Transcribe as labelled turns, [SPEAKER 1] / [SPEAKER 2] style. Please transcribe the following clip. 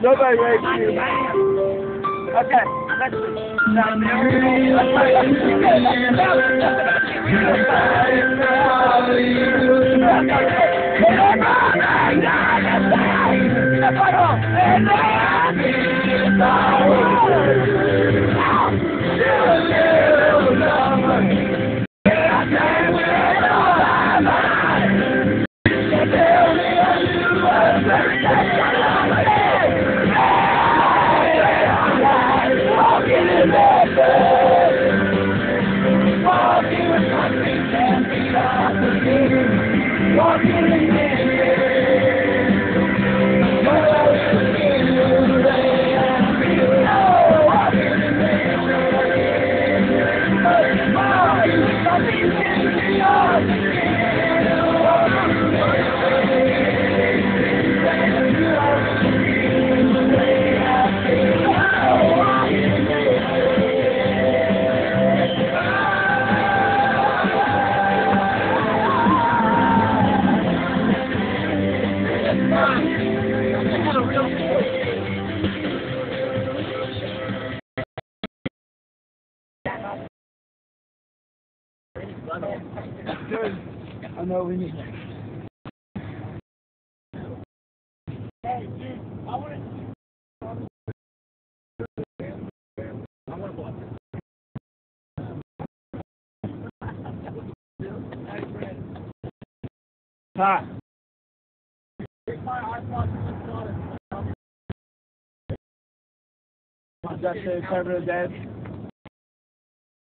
[SPEAKER 1] Nobody likes you. Okay, let's I know we need that. Hey, dude, I want to Hi. Just say cover the dead.